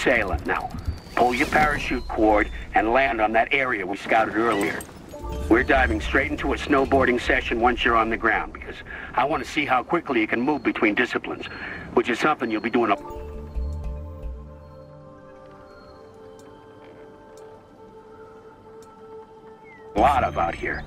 sailing now. Pull your parachute cord and land on that area we scouted earlier. We're diving straight into a snowboarding session once you're on the ground, because I want to see how quickly you can move between disciplines, which is something you'll be doing a lot of out here.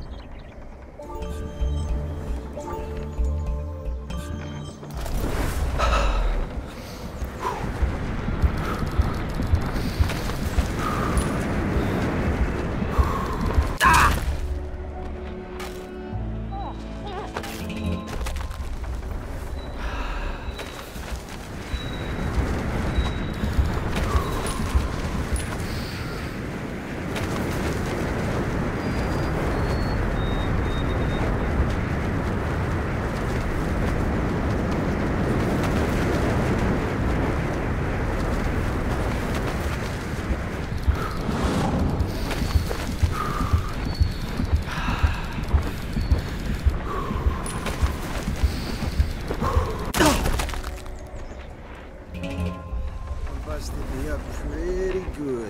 Busted me up pretty good.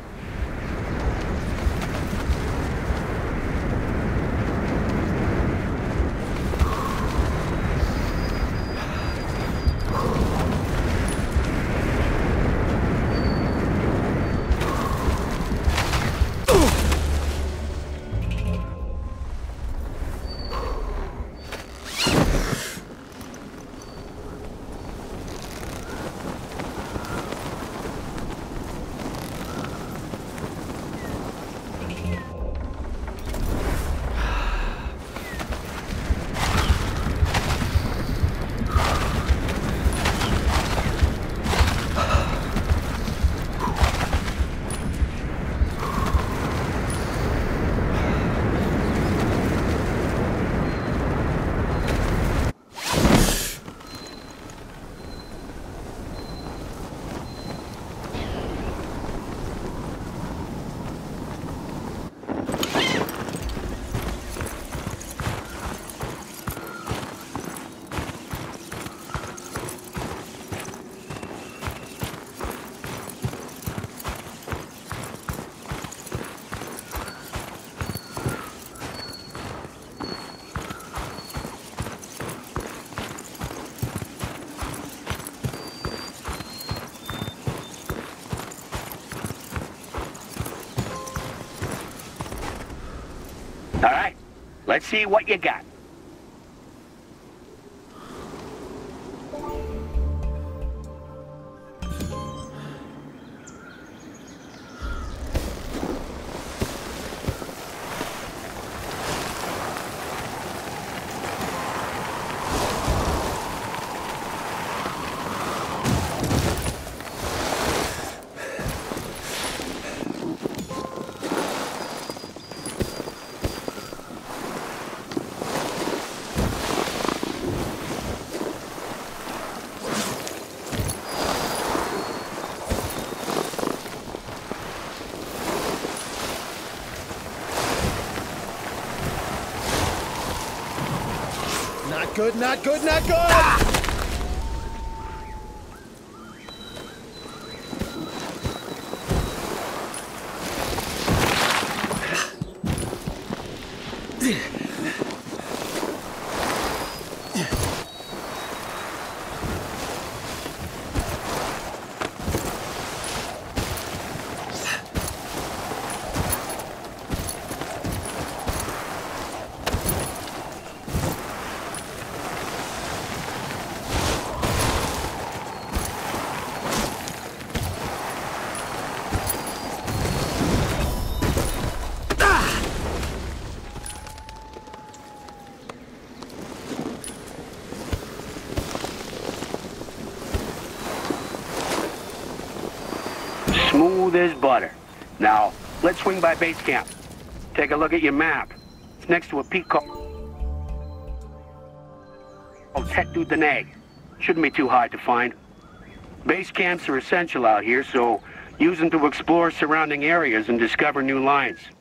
All right, let's see what you got. Not good, not good, not good! Smooth as butter. Now, let's swing by base camp. Take a look at your map. It's next to a peak called Tête du Denay. Shouldn't be too hard to find. Base camps are essential out here, so use them to explore surrounding areas and discover new lines.